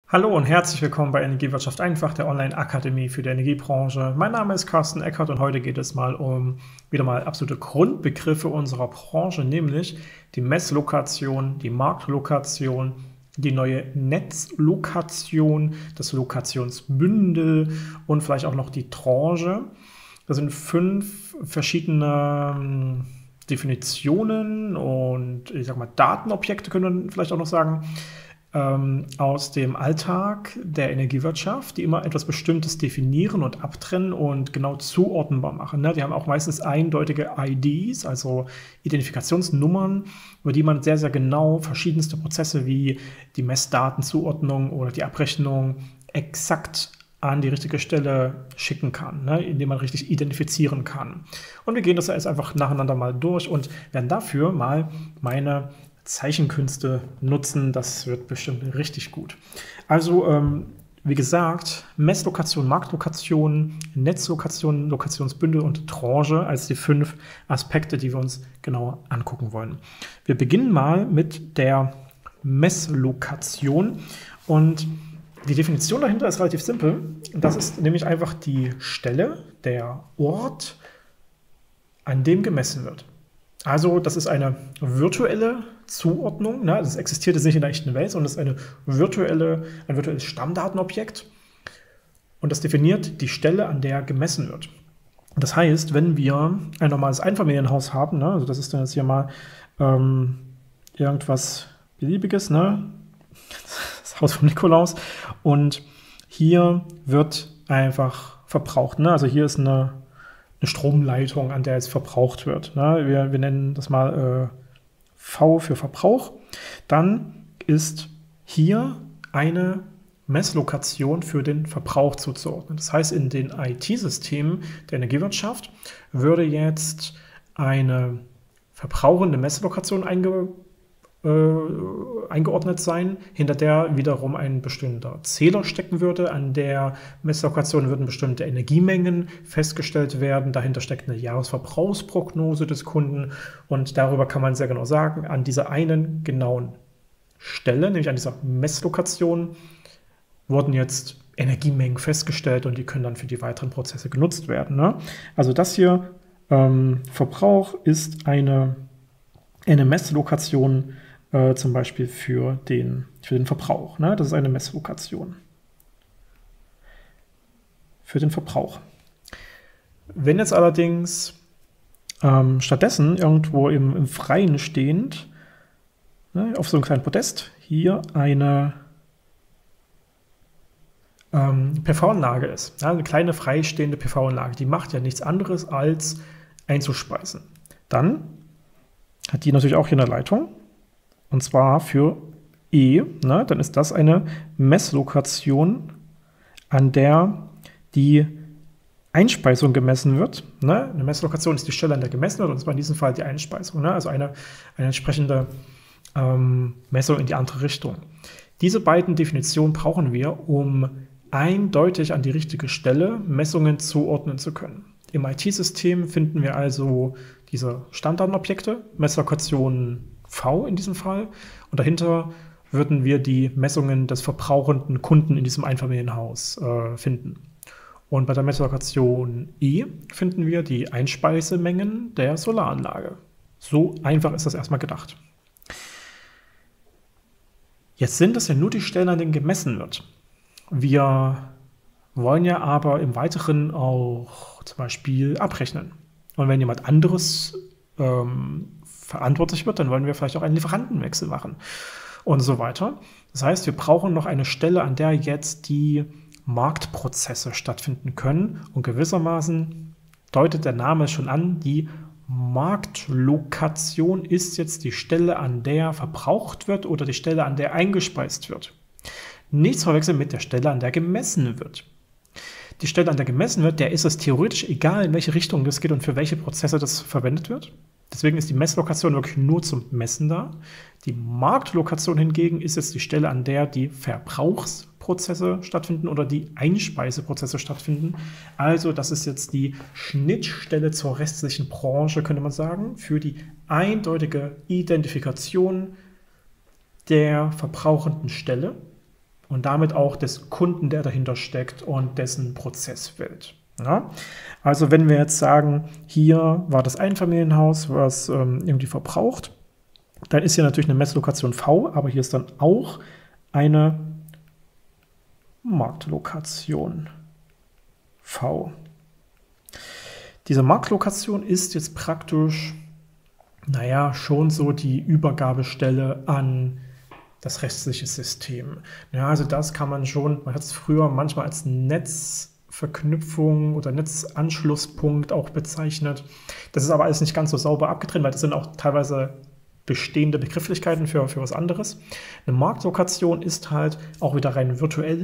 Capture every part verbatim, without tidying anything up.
Hallo und herzlich willkommen bei Energiewirtschaft einfach, der Online-Akademie für die Energiebranche. Mein Name ist Carsten Eckert und heute geht es mal um wieder mal absolute Grundbegriffe unserer Branche, nämlich die Messlokation, die Marktlokation, die neue Netzlokation, das Lokationsbündel und vielleicht auch noch die Tranche. Das sind fünf verschiedene Definitionen und ich sag mal Datenobjekte, können wir vielleicht auch noch sagen, ähm, aus dem Alltag der Energiewirtschaft, die immer etwas Bestimmtes definieren und abtrennen und genau zuordnenbar machen. Ne? Die haben auch meistens eindeutige I Ds, also Identifikationsnummern, über die man sehr, sehr genau verschiedenste Prozesse wie die Messdatenzuordnung oder die Abrechnung exakt an die richtige Stelle schicken kann, ne, indem man richtig identifizieren kann. Und wir gehen das jetzt einfach nacheinander mal durch und werden dafür mal meine Zeichenkünste nutzen. Das wird bestimmt richtig gut. Also, ähm, wie gesagt, Messlokation, Marktlokation, Netzlokation, Lokationsbündel und Tranche als die fünf Aspekte, die wir uns genauer angucken wollen. Wir beginnen mal mit der Messlokation und die Definition dahinter ist relativ simpel. Das ist nämlich einfach die Stelle, der Ort, an dem gemessen wird. Also das ist eine virtuelle Zuordnung. Ne? Das existiert jetzt nicht in der echten Welt, sondern das ist eine virtuelle, ein virtuelles Stammdatenobjekt. Und das definiert die Stelle, an der gemessen wird. Das heißt, wenn wir ein normales Einfamilienhaus haben, ne? Also das ist dann jetzt hier mal ähm, irgendwas Beliebiges, ne? Das Haus vom Nikolaus. Und hier wird einfach verbraucht. Ne? Also hier ist eine, eine Stromleitung, an der jetzt verbraucht wird. Ne? Wir, wir nennen das mal äh, V für Verbrauch. Dann ist hier eine Messlokation für den Verbrauch zuzuordnen. Das heißt, in den I T-Systemen der Energiewirtschaft würde jetzt eine verbrauchende Messlokation einge Äh, eingeordnet sein, hinter der wiederum ein bestimmter Zähler stecken würde. An der Messlokation würden bestimmte Energiemengen festgestellt werden. Dahinter steckt eine Jahresverbrauchsprognose des Kunden und darüber kann man sehr genau sagen, an dieser einen genauen Stelle, nämlich an dieser Messlokation, wurden jetzt Energiemengen festgestellt und die können dann für die weiteren Prozesse genutzt werden. Ne? Also das hier, ähm, Verbrauch, ist eine, eine Messlokation, Äh, zum Beispiel für den, für den Verbrauch. Ne? Das ist eine Messlokation. Für den Verbrauch. Wenn jetzt allerdings ähm, stattdessen irgendwo im, im Freien stehend, ne, auf so einem kleinen Podest, hier eine ähm, P V-Anlage ist, ja, eine kleine freistehende P V-Anlage, die macht ja nichts anderes als einzuspeisen. Dann hat die natürlich auch hier eine Leitung. Und zwar für E, ne, dann ist das eine Messlokation, an der die Einspeisung gemessen wird. Ne? Eine Messlokation ist die Stelle, an der gemessen wird, und zwar in diesem Fall die Einspeisung, ne? Also eine, eine entsprechende ähm, Messung in die andere Richtung. Diese beiden Definitionen brauchen wir, um eindeutig an die richtige Stelle Messungen zuordnen zu können. Im I T-System finden wir also diese Stammdatenobjekte, Messlokation V in diesem Fall, und dahinter würden wir die Messungen des verbrauchenden Kunden in diesem Einfamilienhaus äh, finden. Und bei der Messlokation E finden wir die Einspeisemengen der Solaranlage. So einfach ist das erstmal gedacht. Jetzt sind es ja nur die Stellen, an denen gemessen wird. Wir wollen ja aber im Weiteren auch zum Beispiel abrechnen. Und wenn jemand anderes ähm, verantwortlich wird, dann wollen wir vielleicht auch einen Lieferantenwechsel machen und so weiter. Das heißt, wir brauchen noch eine Stelle, an der jetzt die Marktprozesse stattfinden können, und gewissermaßen deutet der Name schon an, die Marktlokation ist jetzt die Stelle, an der verbraucht wird oder die Stelle, an der eingespeist wird. Nichts verwechseln mit der Stelle, an der gemessen wird. Die Stelle, an der gemessen wird, der ist es theoretisch egal, in welche Richtung das geht und für welche Prozesse das verwendet wird. Deswegen ist die Messlokation wirklich nur zum Messen da. Die Marktlokation hingegen ist jetzt die Stelle, an der die Verbrauchsprozesse stattfinden oder die Einspeiseprozesse stattfinden. Also das ist jetzt die Schnittstelle zur restlichen Branche, könnte man sagen, für die eindeutige Identifikation der verbrauchenden Stelle und damit auch des Kunden, der dahinter steckt und dessen Prozesswelt. Ja? Also wenn wir jetzt sagen, hier war das Einfamilienhaus, was ähm, irgendwie verbraucht, dann ist hier natürlich eine Messlokation V, aber hier ist dann auch eine Marktlokation V. Diese Marktlokation ist jetzt praktisch, naja, schon so die Übergabestelle an das restliche System. Ja, also das kann man schon, man hat es früher manchmal als Netzverknüpfung oder Netzanschlusspunkt auch bezeichnet. Das ist aber alles nicht ganz so sauber abgetrennt, weil das sind auch teilweise bestehende Begrifflichkeiten für, für was anderes. Eine Marktlokation ist halt auch wieder rein virtuell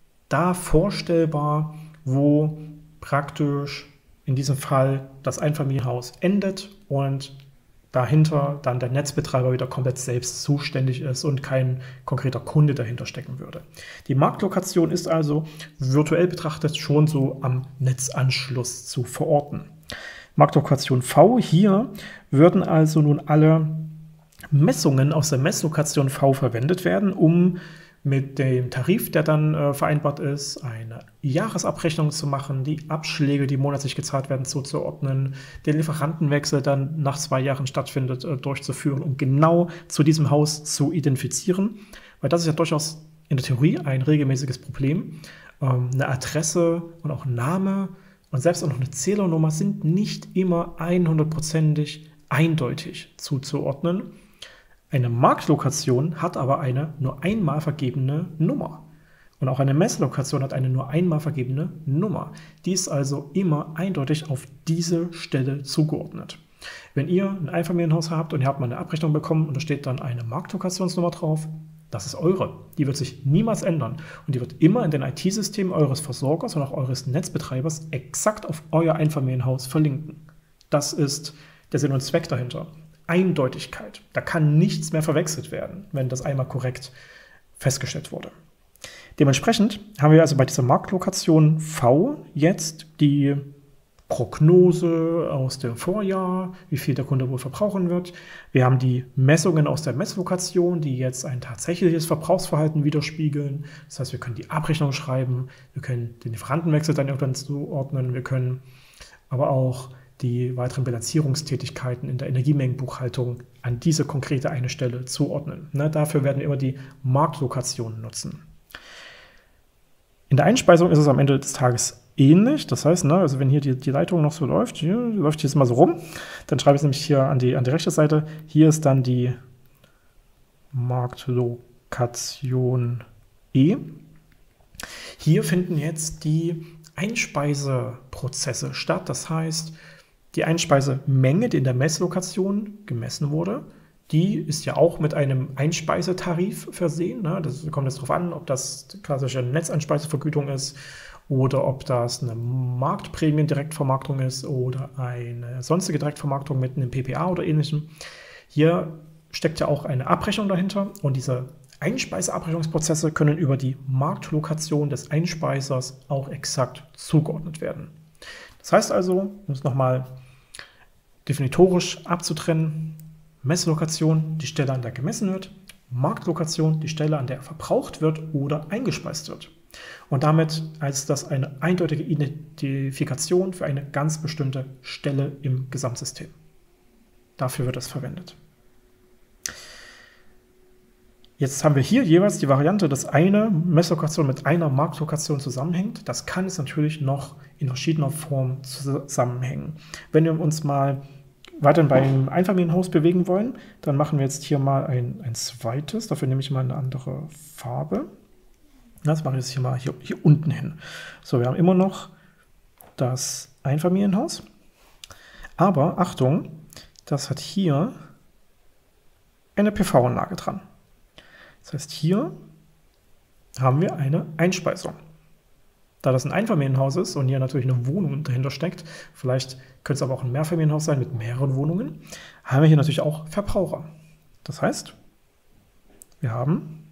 da vorstellbar, wo praktisch in diesem Fall das Einfamilienhaus endet und dahinter dann der Netzbetreiber wieder komplett selbst zuständig ist und kein konkreter Kunde dahinter stecken würde. Die Marktlokation ist also virtuell betrachtet schon so am Netzanschluss zu verorten. Marktlokation V, hier würden also nun alle Messungen aus der Messlokation V verwendet werden, um mit dem Tarif, der dann äh, vereinbart ist, eine Jahresabrechnung zu machen, die Abschläge, die monatlich gezahlt werden, zuzuordnen, den Lieferantenwechsel dann nach zwei Jahren stattfindet, äh, durchzuführen, um genau zu diesem Haus zu identifizieren. Weil das ist ja durchaus in der Theorie ein regelmäßiges Problem. Ähm, eine Adresse und auch ein Name und selbst auch noch eine Zählernummer sind nicht immer hundertprozentig eindeutig zuzuordnen. Eine Marktlokation hat aber eine nur einmal vergebene Nummer. Und auch eine Messlokation hat eine nur einmal vergebene Nummer. Die ist also immer eindeutig auf diese Stelle zugeordnet. Wenn ihr ein Einfamilienhaus habt und ihr habt mal eine Abrechnung bekommen und da steht dann eine Marktlokationsnummer drauf, das ist eure. Die wird sich niemals ändern. Und die wird immer in den I T-Systemen eures Versorgers und auch eures Netzbetreibers exakt auf euer Einfamilienhaus verlinken. Das ist der Sinn und Zweck dahinter. Eindeutigkeit. Da kann nichts mehr verwechselt werden, wenn das einmal korrekt festgestellt wurde. Dementsprechend haben wir also bei dieser Marktlokation V jetzt die Prognose aus dem Vorjahr, wie viel der Kunde wohl verbrauchen wird. Wir haben die Messungen aus der Messlokation, die jetzt ein tatsächliches Verbrauchsverhalten widerspiegeln. Das heißt, wir können die Abrechnung schreiben, wir können den Lieferantenwechsel dann irgendwann zuordnen, wir können aber auch die weiteren Bilanzierungstätigkeiten in der Energiemengenbuchhaltung an diese konkrete eine Stelle zuordnen. Ne, dafür werden wir immer die Marktlokationen nutzen. In der Einspeisung ist es am Ende des Tages ähnlich. Das heißt, ne, also wenn hier die, die Leitung noch so läuft, hier läuft hier jetzt mal so rum, dann schreibe ich es nämlich hier an die, an die rechte Seite. Hier ist dann die Marktlokation E. Hier finden jetzt die Einspeiseprozesse statt. Das heißt, die Einspeisemenge, die in der Messlokation gemessen wurde, die ist ja auch mit einem Einspeisetarif versehen. Ne? Das kommt jetzt darauf an, ob das klassische Netzeinspeisevergütung ist oder ob das eine Marktprämien-Direktvermarktung ist oder eine sonstige Direktvermarktung mit einem P P A oder ähnlichem. Hier steckt ja auch eine Abrechnung dahinter und diese Einspeiseabrechnungsprozesse können über die Marktlokation des Einspeisers auch exakt zugeordnet werden. Das heißt also, um es nochmal definitorisch abzutrennen, Messlokation, die Stelle, an der gemessen wird, Marktlokation, die Stelle, an der verbraucht wird oder eingespeist wird. Und damit als das eine eindeutige Identifikation für eine ganz bestimmte Stelle im Gesamtsystem. Dafür wird es verwendet. Jetzt haben wir hier jeweils die Variante, dass eine Messlokation mit einer Marktlokation zusammenhängt. Das kann jetzt natürlich noch in verschiedener Form zusammenhängen. Wenn wir uns mal weiterhin beim Einfamilienhaus bewegen wollen, dann machen wir jetzt hier mal ein, ein zweites. Dafür nehme ich mal eine andere Farbe. Das mache ich jetzt hier mal hier, hier unten hin. So, wir haben immer noch das Einfamilienhaus. Aber Achtung, das hat hier eine P V-Anlage dran. Das heißt, hier haben wir eine Einspeisung. Da das ein Einfamilienhaus ist und hier natürlich eine Wohnung dahinter steckt, vielleicht könnte es aber auch ein Mehrfamilienhaus sein mit mehreren Wohnungen, haben wir hier natürlich auch Verbraucher. Das heißt, wir haben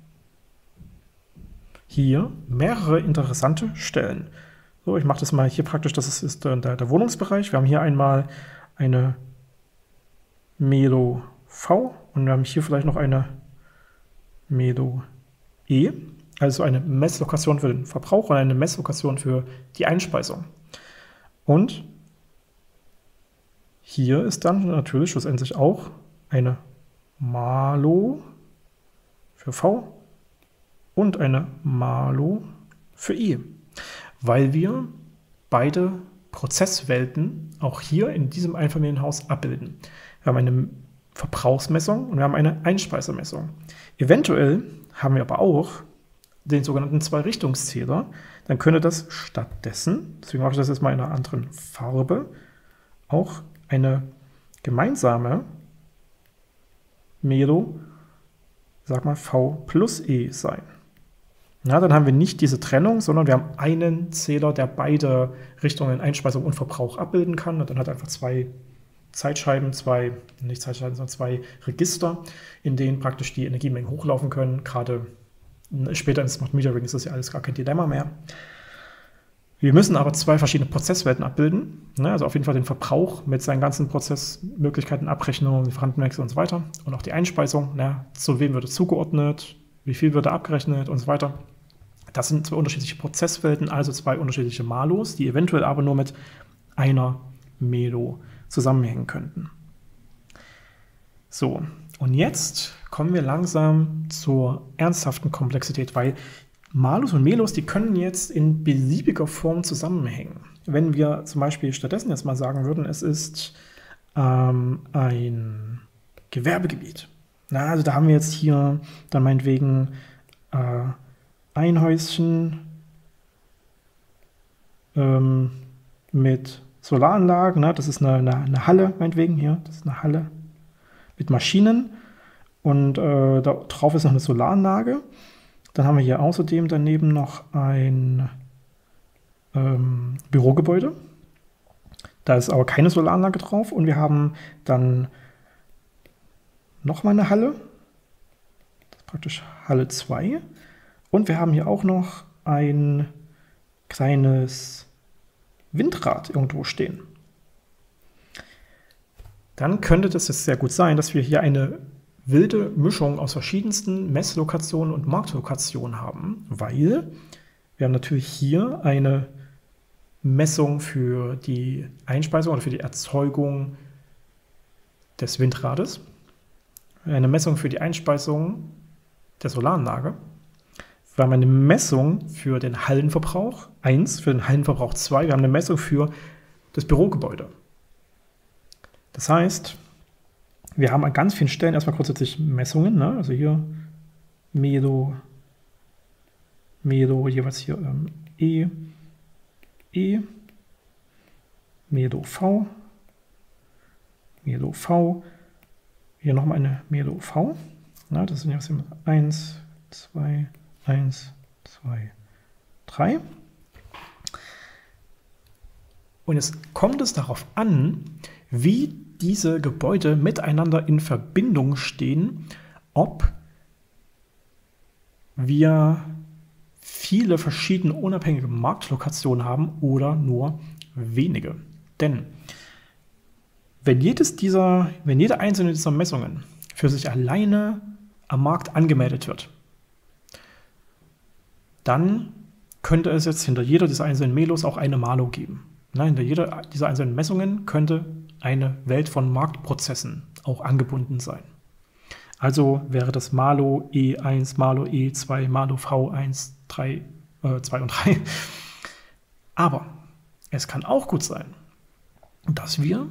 hier mehrere interessante Stellen. So, ich mache das mal hier praktisch, das ist der, der Wohnungsbereich. Wir haben hier einmal eine Melo V und wir haben hier vielleicht noch eine Melo E. Also eine Messlokation für den Verbrauch und eine Messlokation für die Einspeisung. Und hier ist dann natürlich schlussendlich auch eine Malo für V und eine Malo für I, weil wir beide Prozesswelten auch hier in diesem Einfamilienhaus abbilden. Wir haben eine Verbrauchsmessung und wir haben eine Einspeisemessung. Eventuell haben wir aber auch den sogenannten Zwei-Richtungszähler. Dann könnte das stattdessen, deswegen mache ich das jetzt mal in einer anderen Farbe, auch eine gemeinsame Melo, sag mal V plus E sein. Na, dann haben wir nicht diese Trennung, sondern wir haben einen Zähler, der beide Richtungen Einspeisung und Verbrauch abbilden kann. Und dann hat er einfach zwei Zeitscheiben, zwei, nicht Zeitscheiben, sondern zwei Register, in denen praktisch die Energiemengen hochlaufen können. Gerade später in Smart Metering ist das ja alles gar kein Dilemma mehr. Wir müssen aber zwei verschiedene Prozesswelten abbilden. Ne? Also auf jeden Fall den Verbrauch mit seinen ganzen Prozessmöglichkeiten, Abrechnung, Lieferantenwechsel und so weiter. Und auch die Einspeisung, ne? Zu wem wird er zugeordnet, wie viel wird er abgerechnet und so weiter. Das sind zwei unterschiedliche Prozesswelten, also zwei unterschiedliche Malos, die eventuell aber nur mit einer Melo zusammenhängen könnten. So, und jetzt kommen wir langsam zur ernsthaften Komplexität, weil Malos und Melos, die können jetzt in beliebiger Form zusammenhängen. Wenn wir zum Beispiel stattdessen jetzt mal sagen würden, es ist ähm, ein Gewerbegebiet. Na, also da haben wir jetzt hier dann meinetwegen äh, ein Häuschen ähm, mit Solaranlagen. Ne? Das ist eine, eine, eine Halle meinetwegen hier. Das ist eine Halle mit Maschinen. Und äh, da drauf ist noch eine Solaranlage. Dann haben wir hier außerdem daneben noch ein ähm, Bürogebäude. Da ist aber keine Solaranlage drauf. Und wir haben dann nochmal eine Halle. Das ist praktisch Halle zwei. Und wir haben hier auch noch ein kleines Windrad irgendwo stehen. Dann könnte das jetzt sehr gut sein, dass wir hier eine wilde Mischung aus verschiedensten Messlokationen und Marktlokationen haben, weil wir haben natürlich hier eine Messung für die Einspeisung oder für die Erzeugung des Windrades, eine Messung für die Einspeisung der Solaranlage. Wir haben eine Messung für den Hallenverbrauch eins, für den Hallenverbrauch zwei. Wir haben eine Messung für das Bürogebäude. Das heißt, wir haben an ganz vielen Stellen erstmal grundsätzlich Messungen. Ne? Also hier Melo, Melo, jeweils hier ähm, E, E, Melo V, Melo V, hier nochmal eine Melo V. Na, das sind jetzt eins, zwei, eins, zwei, drei. Und jetzt kommt es darauf an, wie diese Gebäude miteinander in Verbindung stehen, ob wir viele verschiedene unabhängige Marktlokationen haben oder nur wenige. Denn wenn, jedes dieser, wenn jede einzelne dieser Messungen für sich alleine am Markt angemeldet wird, dann könnte es jetzt hinter jeder dieser einzelnen Melos auch eine Malo geben. Na, hinter jeder dieser einzelnen Messungen könnte eine Welt von Marktprozessen auch angebunden sein. Also wäre das Malo E eins, Malo E zwei, Malo V eins, drei, äh, zwei und drei. Aber es kann auch gut sein, dass wir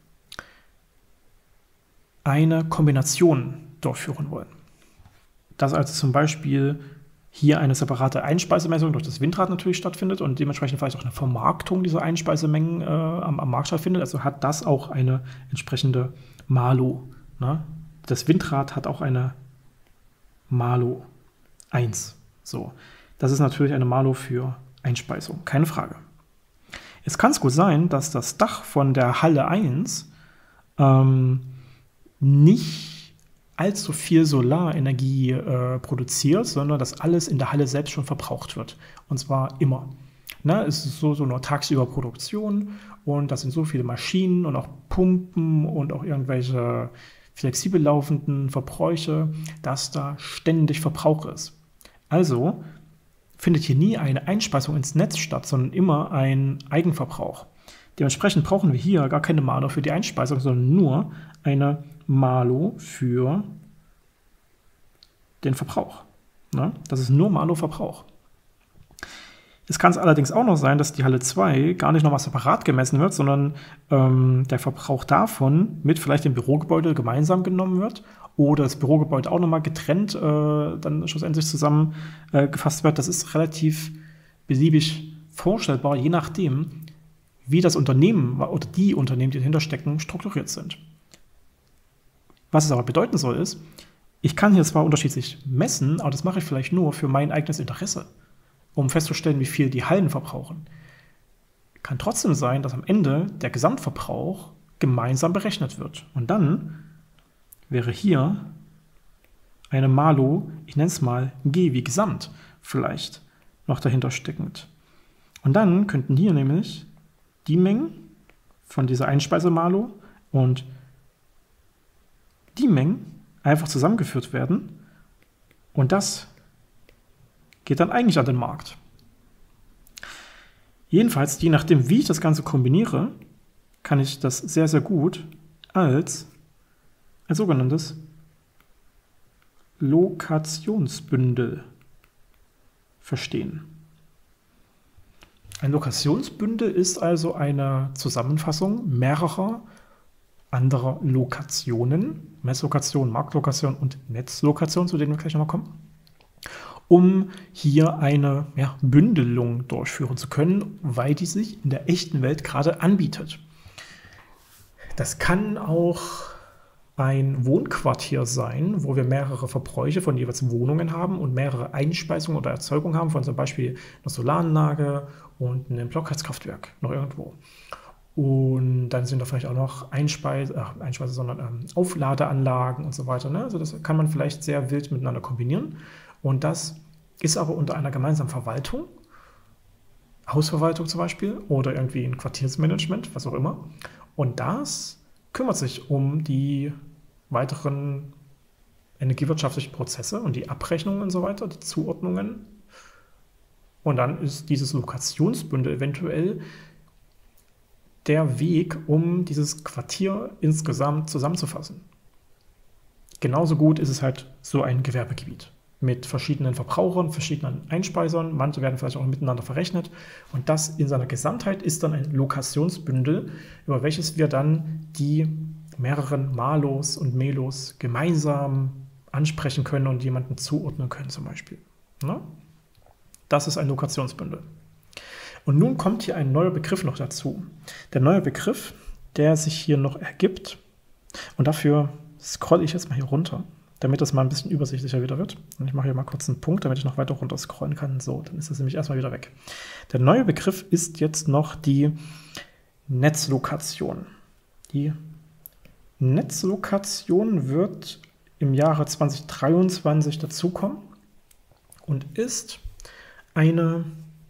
eine Kombination durchführen wollen. Dass also zum Beispiel hier eine separate Einspeisemessung durch das Windrad natürlich stattfindet und dementsprechend vielleicht auch eine Vermarktung dieser Einspeisemengen äh, am, am Markt stattfindet. Also hat das auch eine entsprechende Malo. Ne? Das Windrad hat auch eine Malo eins. So. Das ist natürlich eine Malo für Einspeisung, keine Frage. Es kann es gut sein, dass das Dach von der Halle eins ähm, nicht allzu viel Solarenergie äh, produziert, sondern dass alles in der Halle selbst schon verbraucht wird. Und zwar immer. Ne, es ist so, so nur tagsüber Produktion und das sind so viele Maschinen und auch Pumpen und auch irgendwelche flexibel laufenden Verbräuche, dass da ständig Verbrauch ist. Also findet hier nie eine Einspeisung ins Netz statt, sondern immer ein Eigenverbrauch. Dementsprechend brauchen wir hier gar keine Malo für die Einspeisung, sondern nur eine Malo für den Verbrauch. Ne? Das ist nur Malo-Verbrauch. Es kann es allerdings auch noch sein, dass die Halle zwei gar nicht nochmal separat gemessen wird, sondern ähm, der Verbrauch davon mit vielleicht dem Bürogebäude gemeinsam genommen wird oder das Bürogebäude auch nochmal getrennt äh, dann schlussendlich zusammengefasst äh, wird. Das ist relativ beliebig vorstellbar, je nachdem, wie das Unternehmen oder die Unternehmen, die dahinter stecken, strukturiert sind. Was es aber bedeuten soll, ist, ich kann hier zwar unterschiedlich messen, aber das mache ich vielleicht nur für mein eigenes Interesse, um festzustellen, wie viel die Hallen verbrauchen. Kann trotzdem sein, dass am Ende der Gesamtverbrauch gemeinsam berechnet wird. Und dann wäre hier eine Malo, ich nenne es mal G wie Gesamt, vielleicht noch dahinter steckend. Und dann könnten hier nämlich die Mengen von dieser Einspeisemalo und die Mengen einfach zusammengeführt werden und das geht dann eigentlich an den Markt. Jedenfalls, je nachdem, wie ich das Ganze kombiniere, kann ich das sehr, sehr gut als ein sogenanntes Lokationsbündel verstehen. Ein Lokationsbündel ist also eine Zusammenfassung mehrerer anderer Lokationen, Messlokation, Marktlokation und Netzlokation, zu denen wir gleich nochmal kommen, um hier eine ja, Bündelung durchführen zu können, weil die sich in der echten Welt gerade anbietet. Das kann auch ein Wohnquartier sein, wo wir mehrere Verbräuche von jeweils Wohnungen haben und mehrere Einspeisungen oder Erzeugungen haben, von zum Beispiel einer Solaranlage und einem Blockheizkraftwerk noch irgendwo. Und dann sind da vielleicht auch noch Einspeise, ach, Einspeise, sondern ähm, Aufladeanlagen und so weiter. Ne? Also das kann man vielleicht sehr wild miteinander kombinieren. Und das ist aber unter einer gemeinsamen Verwaltung, Hausverwaltung zum Beispiel, oder irgendwie ein Quartiersmanagement, was auch immer. Und das kümmert sich um die weiteren energiewirtschaftlichen Prozesse und die Abrechnungen und so weiter, die Zuordnungen. Und dann ist dieses Lokationsbündel eventuell der Weg, um dieses Quartier insgesamt zusammenzufassen. Genauso gut ist es halt so ein Gewerbegebiet mit verschiedenen Verbrauchern, verschiedenen Einspeisern. Manche werden vielleicht auch miteinander verrechnet. Und das in seiner Gesamtheit ist dann ein Lokationsbündel, über welches wir dann die mehreren Malos und Melos gemeinsam ansprechen können und jemanden zuordnen können zum Beispiel. Ne? Das ist ein Lokationsbündel. Und nun kommt hier ein neuer Begriff noch dazu. Der neue Begriff, der sich hier noch ergibt, und dafür scrolle ich jetzt mal hier runter, damit das mal ein bisschen übersichtlicher wieder wird. Und ich mache hier mal kurz einen Punkt, damit ich noch weiter runter scrollen kann. So, dann ist das nämlich erstmal wieder weg. Der neue Begriff ist jetzt noch die Netzlokation. Die Netzlokation wird im Jahre zweitausenddreiundzwanzig dazukommen und ist eine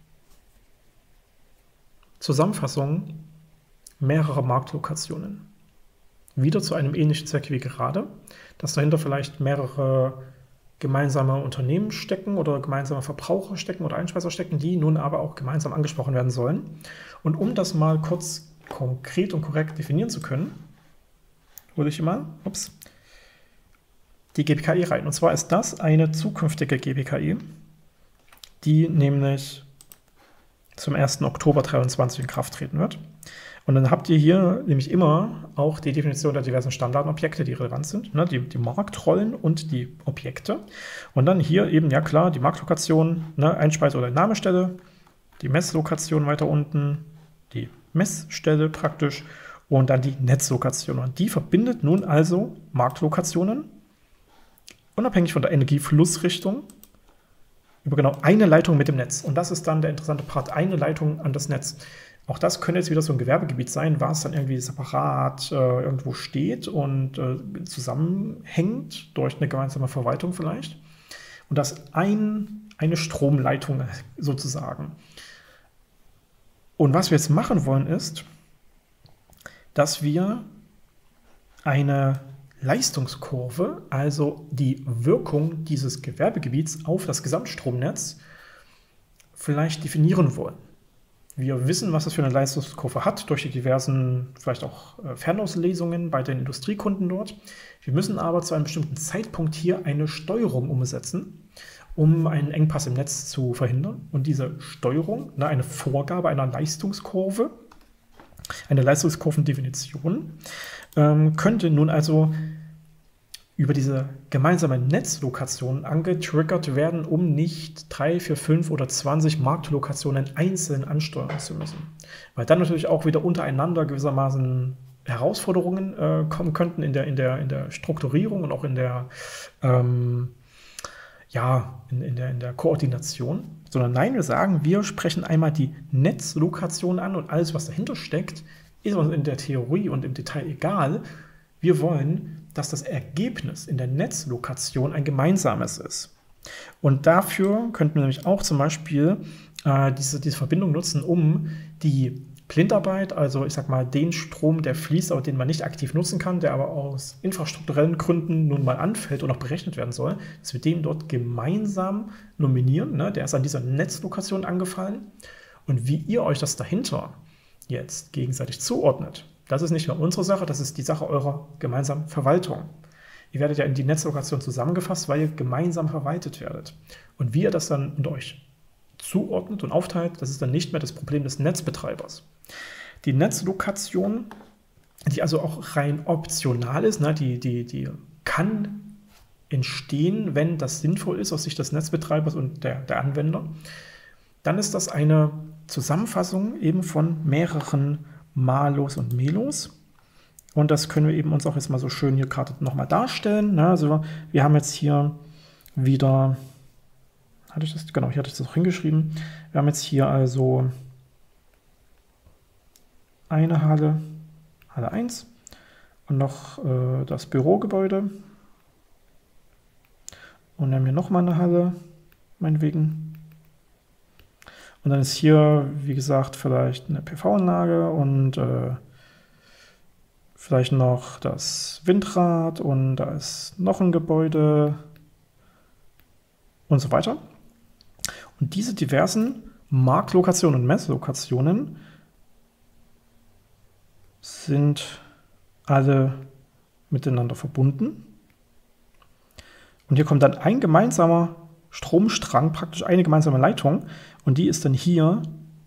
Zusammenfassung mehrerer Marktlokationen. Wieder zu einem ähnlichen Zweck wie gerade, dass dahinter vielleicht mehrere gemeinsame Unternehmen stecken oder gemeinsame Verbraucher stecken oder Einspeiser stecken, die nun aber auch gemeinsam angesprochen werden sollen. Und um das mal kurz konkret und korrekt definieren zu können, hole ich hier mal ups, die G B K I rein. Und zwar ist das eine zukünftige G B K I, die nämlich zum ersten Oktober zweitausenddreiundzwanzig in Kraft treten wird. Und dann habt ihr hier nämlich immer auch die Definition der diversen Standardobjekte, die relevant sind, ne, die, die Marktrollen und die Objekte. Und dann hier eben, ja klar, die Marktlokation, ne, Einspeise- oder Entnahmestelle, die Messlokation weiter unten, die Messstelle praktisch und dann die Netzlokation. Und die verbindet nun also Marktlokationen, unabhängig von der Energieflussrichtung, über genau eine Leitung mit dem Netz. Und das ist dann der interessante Part, eine Leitung an das Netz. Auch das könnte jetzt wieder so ein Gewerbegebiet sein, was dann irgendwie separat äh, irgendwo steht und äh, zusammenhängt durch eine gemeinsame Verwaltung vielleicht. Und das ein, eine Stromleitung sozusagen. Und was wir jetzt machen wollen ist, dass wir eine Leistungskurve, also die Wirkung dieses Gewerbegebiets auf das Gesamtstromnetz, vielleicht definieren wollen. Wir wissen, was das für eine Leistungskurve hat, durch die diversen, vielleicht auch äh, Fernauslesungen bei den Industriekunden dort. Wir müssen aber zu einem bestimmten Zeitpunkt hier eine Steuerung umsetzen, um einen Engpass im Netz zu verhindern. Und diese Steuerung, ne, eine Vorgabe einer Leistungskurve, eine Leistungskurvendefinition, ähm, könnte nun also über diese gemeinsame Netzlokation angetriggert werden, um nicht drei, vier, fünf oder zwanzig Marktlokationen einzeln ansteuern zu müssen. Weil dann natürlich auch wieder untereinander gewissermaßen Herausforderungen äh, kommen könnten in der, in, der, in der Strukturierung und auch in der, ähm, ja, in, in, der, in der Koordination. Sondern nein, wir sagen, wir sprechen einmal die Netzlokation an und alles, was dahinter steckt, ist uns in der Theorie und im Detail egal. Wir wollen, dass das Ergebnis in der Netzlokation ein gemeinsames ist. Und dafür könnten wir nämlich auch zum Beispiel äh, diese, diese Verbindung nutzen, um die Blindarbeit, also ich sag mal den Strom, der fließt, aber den man nicht aktiv nutzen kann, der aber aus infrastrukturellen Gründen nun mal anfällt und auch berechnet werden soll, dass wir den dort gemeinsam nominieren. Ne? Der ist an dieser Netzlokation angefallen. Und wie ihr euch das dahinter jetzt gegenseitig zuordnet, das ist nicht mehr unsere Sache, das ist die Sache eurer gemeinsamen Verwaltung. Ihr werdet ja in die Netzlokation zusammengefasst, weil ihr gemeinsam verwaltet werdet. Und wie ihr das dann unter euch zuordnet und aufteilt, das ist dann nicht mehr das Problem des Netzbetreibers. Die Netzlokation, die also auch rein optional ist, ne, die, die, die kann entstehen, wenn das sinnvoll ist aus Sicht des Netzbetreibers und der, der Anwender, dann ist das eine Zusammenfassung eben von mehreren Malos und Melos. Und das können wir eben uns auch jetzt mal so schön hier gerade nochmal darstellen. Also wir haben jetzt hier wieder, hatte ich das, genau, hier hatte ich das auch hingeschrieben. Wir haben jetzt hier also eine Halle, Halle eins und noch äh, das Bürogebäude. Und dann haben wir nochmal eine Halle, meinetwegen. Und dann ist hier, wie gesagt, vielleicht eine P V-Anlage und äh, vielleicht noch das Windrad und da ist noch ein Gebäude und so weiter. Und diese diversen Marktlokationen und Messlokationen sind alle miteinander verbunden. Und hier kommt dann ein gemeinsamer Stromstrang, praktisch eine gemeinsame Leitung, und die ist dann hier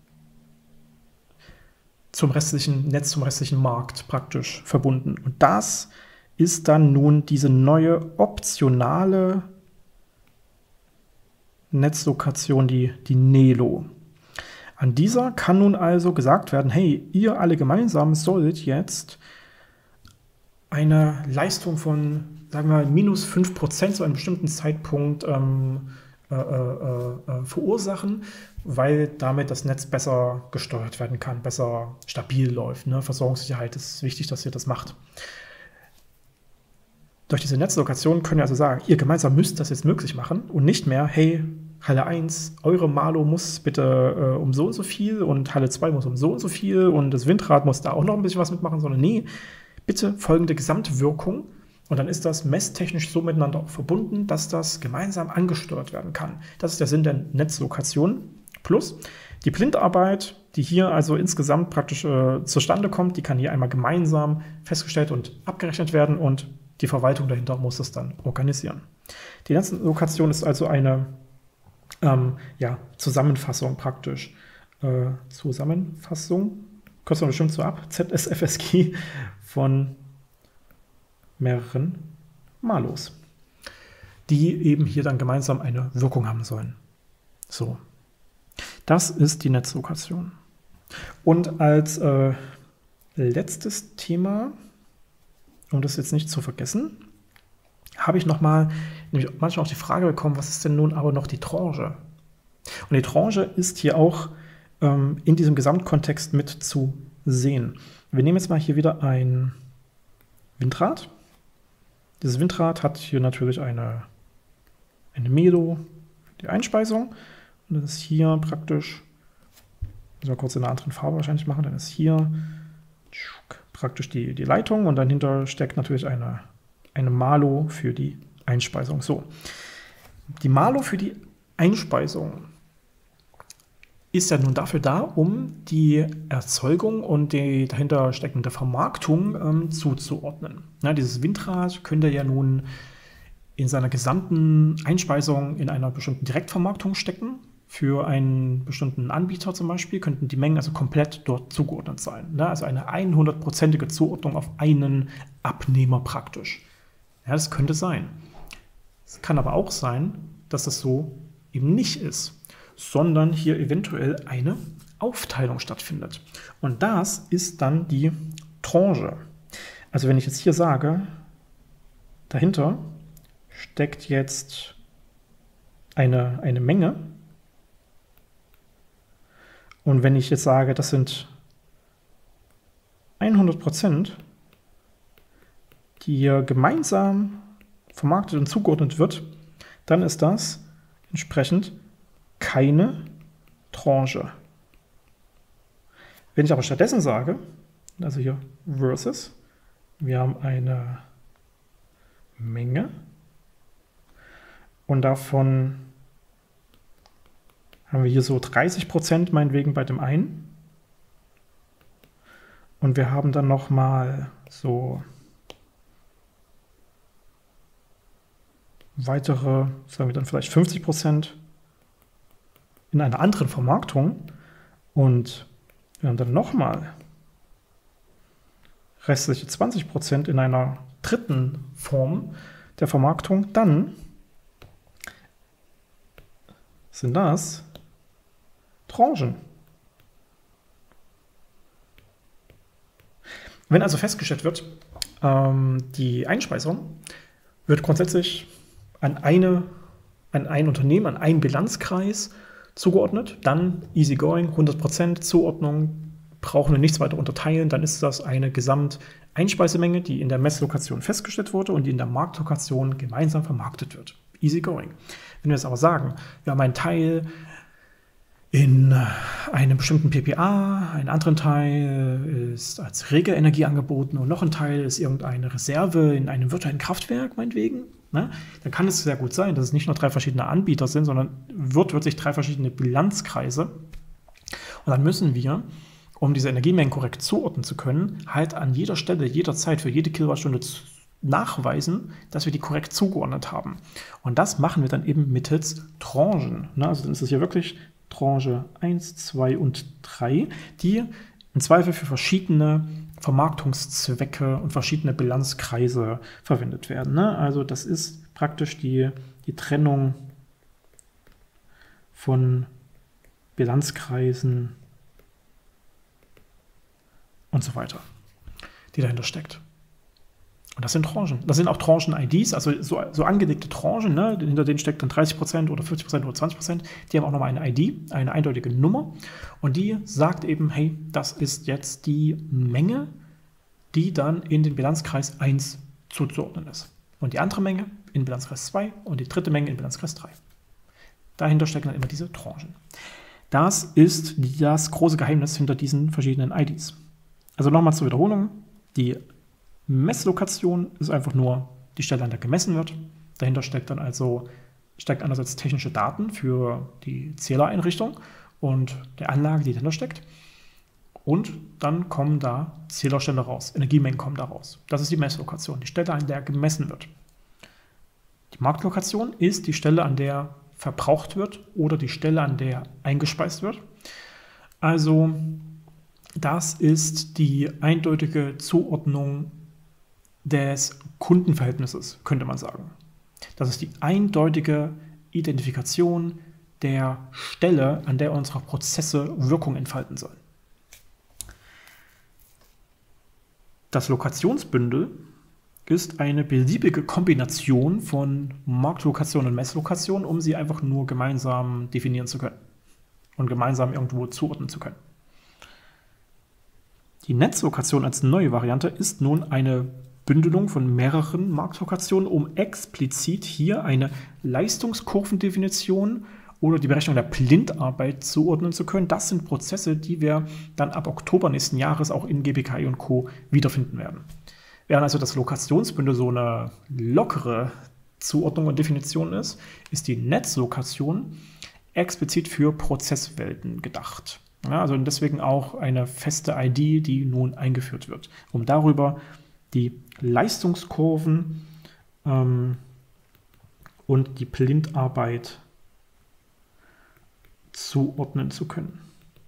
zum restlichen Netz, zum restlichen Markt praktisch verbunden. Und das ist dann nun diese neue optionale Netzlokation, die, die Nelo. An dieser kann nun also gesagt werden, hey, ihr alle gemeinsam sollt jetzt eine Leistung von, sagen wir mal, minus fünf Prozent zu einem bestimmten Zeitpunkt ähm, äh, äh, äh, verursachen, weil damit das Netz besser gesteuert werden kann, besser stabil läuft. Ne? Versorgungssicherheit ist wichtig, dass ihr das macht. Durch diese Netzlokation können wir also sagen, ihr gemeinsam müsst das jetzt möglich machen und nicht mehr, hey, Halle eins, eure Malo muss bitte äh, um so und so viel und Halle zwei muss um so und so viel und das Windrad muss da auch noch ein bisschen was mitmachen, sondern nee, bitte folgende Gesamtwirkung. Und dann ist das messtechnisch so miteinander auch verbunden, dass das gemeinsam angesteuert werden kann. Das ist der Sinn der Netzlokation. Plus die Blindarbeit, die hier also insgesamt praktisch äh, zustande kommt, die kann hier einmal gemeinsam festgestellt und abgerechnet werden und die Verwaltung dahinter muss es dann organisieren. Die Netzlokation ist also eine ähm, ja, Zusammenfassung praktisch. Äh, Zusammenfassung, kürzt man bestimmt so ab, Z S F S G von mehreren Malos, die eben hier dann gemeinsam eine Wirkung haben sollen. So, das ist die Netzlokation. Und als äh, letztes Thema, um das jetzt nicht zu vergessen, habe ich nochmal nämlich manchmal auch die Frage bekommen, was ist denn nun aber noch die Tranche? Und die Tranche ist hier auch ähm, in diesem Gesamtkontext mit zu sehen. Wir nehmen jetzt mal hier wieder ein Windrad. Dieses Windrad hat hier natürlich eine, eine Melo, die Einspeisung. Und das ist hier praktisch, müssen wir kurz in einer anderen Farbe wahrscheinlich machen, dann ist hier praktisch die, die Leitung und dahinter steckt natürlich eine, eine Malo für die Einspeisung. So, die Malo für die Einspeisung ist ja nun dafür da, um die Erzeugung und die dahinter steckende Vermarktung ähm, zuzuordnen. Ja, dieses Windrad könnte ja nun in seiner gesamten Einspeisung in einer bestimmten Direktvermarktung stecken. Für einen bestimmten Anbieter zum Beispiel könnten die Mengen also komplett dort zugeordnet sein. Ne? Also eine hundertprozentige Zuordnung auf einen Abnehmer praktisch. Ja, das könnte sein. Es kann aber auch sein, dass das so eben nicht ist, sondern hier eventuell eine Aufteilung stattfindet. Und das ist dann die Tranche. Also wenn ich jetzt hier sage, dahinter steckt jetzt eine, eine Menge. Und wenn ich jetzt sage, das sind hundert Prozent, die hier gemeinsam vermarktet und zugeordnet wird, dann ist das entsprechend keine Tranche. Wenn ich aber stattdessen sage, also hier versus, wir haben eine Menge und davon haben wir hier so dreißig Prozent meinetwegen bei dem einen. Und wir haben dann nochmal so weitere, sagen wir dann vielleicht fünfzig Prozent in einer anderen Vermarktung. Und wir haben dann nochmal restliche zwanzig Prozent in einer dritten Form der Vermarktung. Dann sind das Tranchen. Wenn also festgestellt wird, ähm, die Einspeisung wird grundsätzlich an, eine, an ein Unternehmen, an einen Bilanzkreis zugeordnet, dann easy going, hundert Prozent Zuordnung, brauchen wir nichts weiter unterteilen, dann ist das eine Gesamteinspeisemenge, die in der Messlokation festgestellt wurde und die in der Marktlokation gemeinsam vermarktet wird. Easy going. Wenn wir jetzt aber sagen, wir haben einen Teil in einem bestimmten P P A, einen anderen Teil ist als Regelenergie angeboten und noch ein Teil ist irgendeine Reserve in einem virtuellen Kraftwerk, meinetwegen. Ne? Dann kann es sehr gut sein, dass es nicht nur drei verschiedene Anbieter sind, sondern wird wirklich drei verschiedene Bilanzkreise. Und dann müssen wir, um diese Energiemengen korrekt zuordnen zu können, halt an jeder Stelle, jederzeit für jede Kilowattstunde nachweisen, dass wir die korrekt zugeordnet haben. Und das machen wir dann eben mittels Tranchen. Ne? Also dann ist es hier wirklich Tranche eins, zwei und drei, die im Zweifel für verschiedene Vermarktungszwecke und verschiedene Bilanzkreise verwendet werden. Ne? Also das ist praktisch die, die Trennung von Bilanzkreisen und so weiter, die dahinter steckt. Und das sind Tranchen. Das sind auch Tranchen-I Ds, also so, so angelegte Tranchen, ne? Hinter denen steckt dann dreißig Prozent oder fünfzig Prozent oder zwanzig Prozent. Die haben auch nochmal eine I D, eine eindeutige Nummer. Und die sagt eben, hey, das ist jetzt die Menge, die dann in den Bilanzkreis eins zuzuordnen ist. Und die andere Menge in Bilanzkreis zwei und die dritte Menge in Bilanzkreis drei. Dahinter stecken dann immer diese Tranchen. Das ist das große Geheimnis hinter diesen verschiedenen I Ds. Also nochmal zur Wiederholung. Die Messlokation ist einfach nur die Stelle, an der gemessen wird. Dahinter steckt dann also steckt einerseits technische Daten für die Zählereinrichtung und der Anlage, die dahinter steckt. Und dann kommen da Zählerstände raus, Energiemengen kommen da raus. Das ist die Messlokation, die Stelle, an der gemessen wird. Die Marktlokation ist die Stelle, an der verbraucht wird oder die Stelle, an der eingespeist wird. Also das ist die eindeutige Zuordnung des Kundenverhältnisses, könnte man sagen. Das ist die eindeutige Identifikation der Stelle, an der unsere Prozesse Wirkung entfalten sollen. Das Lokationsbündel ist eine beliebige Kombination von Marktlokation und Messlokation, um sie einfach nur gemeinsam definieren zu können und gemeinsam irgendwo zuordnen zu können. Die Netzlokation als neue Variante ist nun eine Bündelung von mehreren Marktlokationen, um explizit hier eine Leistungskurvendefinition oder die Berechnung der Blindarbeit zuordnen zu können. Das sind Prozesse, die wir dann ab Oktober nächsten Jahres auch in G B K I und Co. wiederfinden werden. Während also das Lokationsbündel so eine lockere Zuordnung und Definition ist, ist die Netzlokation explizit für Prozesswelten gedacht. Ja, also deswegen auch eine feste I D, die nun eingeführt wird, um darüber die Leistungskurven ähm, und die Blindarbeit zuordnen zu können.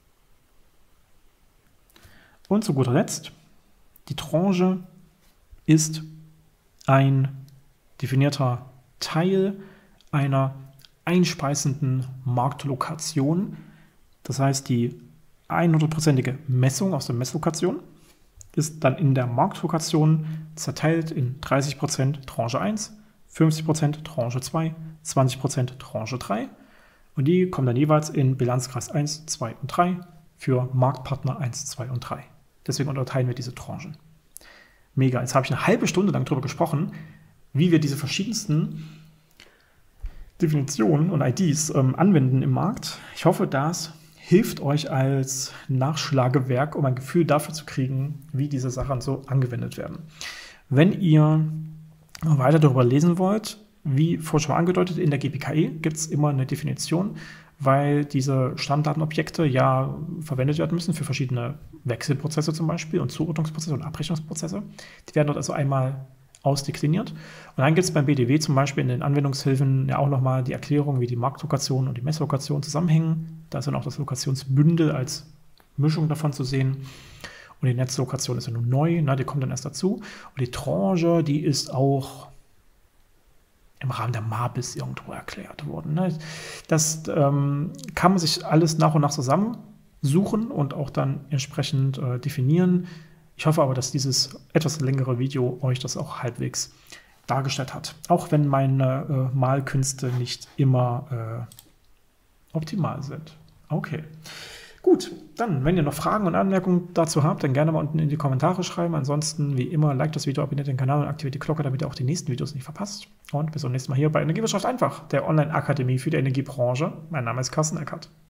Und zu guter Letzt, die Tranche ist ein definierter Teil einer einspeisenden Marktlokation. Das heißt, die hundertprozentige Messung aus der Messlokation ist dann in der Marktlokation zerteilt in dreißig Prozent Tranche eins, fünfzig Prozent Tranche zwei, zwanzig Prozent Tranche drei und die kommen dann jeweils in Bilanzkreis eins, zwei und drei für Marktpartner eins, zwei und drei. Deswegen unterteilen wir diese Tranchen. Mega, jetzt habe ich eine halbe Stunde lang darüber gesprochen, wie wir diese verschiedensten Definitionen und I Ds ähm, anwenden im Markt. Ich hoffe, das hilft euch als Nachschlagewerk, um ein Gefühl dafür zu kriegen, wie diese Sachen so angewendet werden. Wenn ihr weiter darüber lesen wollt, wie vorhin schon mal angedeutet, in der G P K E gibt es immer eine Definition, weil diese Stammdatenobjekte ja verwendet werden müssen für verschiedene Wechselprozesse zum Beispiel und Zuordnungsprozesse und Abrechnungsprozesse. Die werden dort also einmal ausdekliniert. Und dann gibt es beim B D W zum Beispiel in den Anwendungshilfen ja auch nochmal die Erklärung, wie die Marktlokation und die Messlokation zusammenhängen. Da ist dann auch das Lokationsbündel als Mischung davon zu sehen. Und die Netzlokation ist ja nun neu, ne, die kommt dann erst dazu. Und die Tranche, die ist auch im Rahmen der MABIS irgendwo erklärt worden. Ne. Das ähm, kann man sich alles nach und nach zusammensuchen und auch dann entsprechend äh, definieren. Ich hoffe aber, dass dieses etwas längere Video euch das auch halbwegs dargestellt hat. Auch wenn meine äh, Malkünste nicht immer äh, optimal sind. Okay. Gut, dann, wenn ihr noch Fragen und Anmerkungen dazu habt, dann gerne mal unten in die Kommentare schreiben. Ansonsten, wie immer, liked das Video, abonniert den Kanal und aktiviert die Glocke, damit ihr auch die nächsten Videos nicht verpasst. Und bis zum nächsten Mal hier bei Energiewirtschaft einfach, der Online-Akademie für die Energiebranche. Mein Name ist Carsten Eckert.